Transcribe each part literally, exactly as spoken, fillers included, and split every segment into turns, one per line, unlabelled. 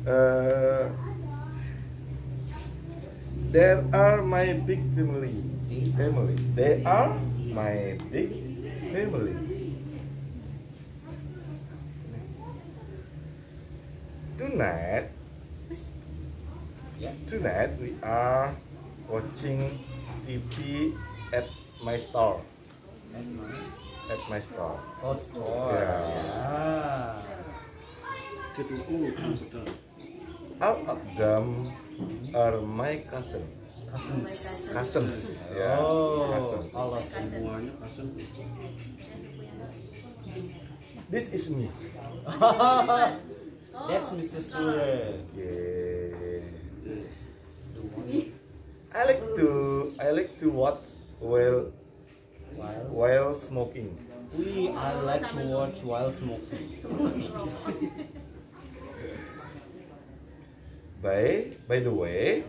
Uh, there are my big family. Family. They are my big family. Tonight, tonight we are watching T V at my store.
At my,
At my store.
oh, store.
Yeah.
Yeah.
All of them are my cousin.
Cousins.
Cousins. Yeah.
Oh,
Cousins.
all of semuanya cousin.
This is me.
That's Mister Sure.
Yeah. I like to I like to watch while
While
while smoking.
we I like to watch while smoking.
By by the way,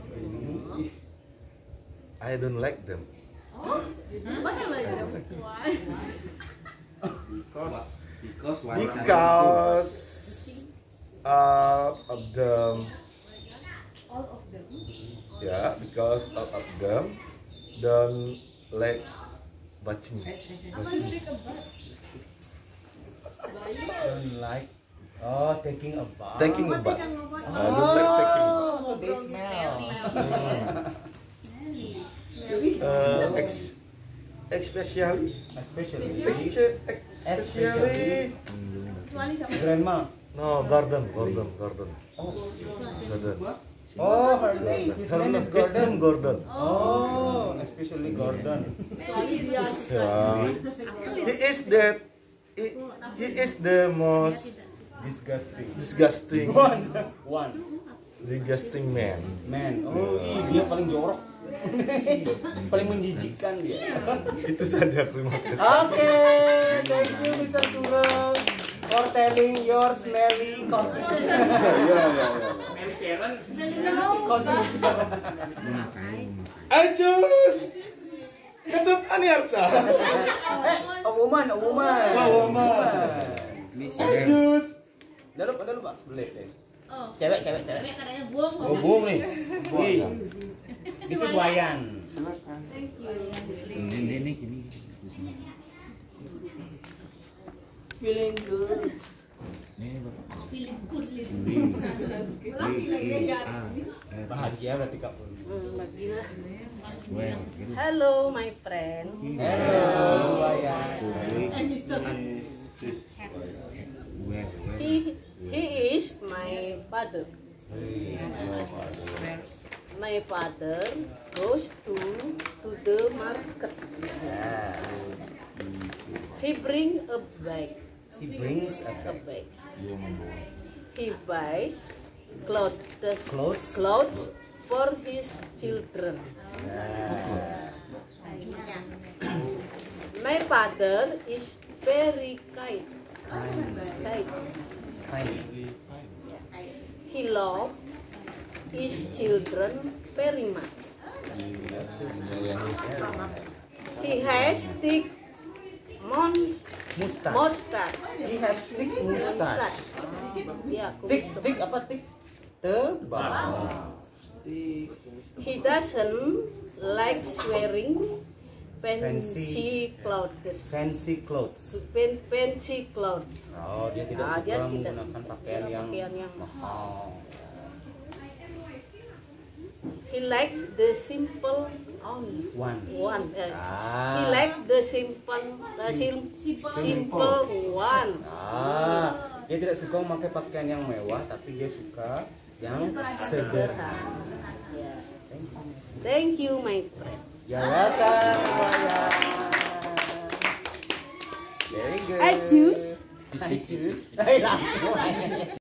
I don't like them.
What I like them? Why?
Because because while
Because all of them,
All of them.
yeah, because all of them don't like watching.
Apa sih kebat? Bayi.
don't like oh taking a bath.
Taking a
What
bath.
ikan ngobot?
I don't like taking a bath.
Oh, so they smell.
Smelly.
Uh, ex- especially,
Especially
especially, especially,
Kecuali sama.
grandma.
no, Gordon, Gordon, Gordon,
Oh,
Gordon.
oh her name. His
Her
name
name
is
his
Gordon.
name Gordon.
Oh, especially Gordon.
Kecuali dia.
Yeah. He is that. He, he is the most
Disgusting.
disgusting,
One. One.
disgusting man.
Man. Oh, ih, dia paling jorok. Paling menjijikkan dia.
Itu saja, terima kasih.
Oke, thank you Mister Sureng for telling your smelly cousins.
Ya, ya, ya.
Cousins.
Ajus, ketut Aniarsa.
Eh, a woman, a woman.
A woman. Ajus.
Udah lupa, udah lupa. Boleh, boleh.
Oh.
Cewek, cewek, cewek.
Ini katanya buang.
Oh, bohong nih. Wih. This is Wayan.
Thank you.
Ini ini gini.
Feeling good.
Ini Bapak.
Feeling good.
Bahagia berarti Kak Pun.
Well,
Hello, my friend.
Hello, Wayan.
well, well.
He he is my father. My father goes to to the market.
Yeah.
He bring a bag,
He brings a
a
bag.
bag. He buys clothes,
Clothes?
clothes for his children.
Yeah.
My father is very kind.
Kind.
kind.
Kind.
He loves his children very much. He has thick mon-
Mustache.
mustache.
He has thick mustache.
Ya,
Thick,
kumis
thick apa thick? Tebal.
He doesn't like wearing fancy,
Fancy.
clothes.
Fancy clothes.
Pen- fancy clothes.
Oh, dia tidak
Ah,
suka
dia tidak
menggunakan pakaian yang
pakaian yang
mahal.
He likes the simple only.
One.
One. eh.
Ah.
He likes the simple, the sim- simple one.
Ah, dia tidak suka memakai pakaian yang mewah, tapi dia suka yang sederhana.
Yeah. Thank you, my friend.
You're welcome, Wayan. Very good.
I choose.
I choose. Ay, langsung.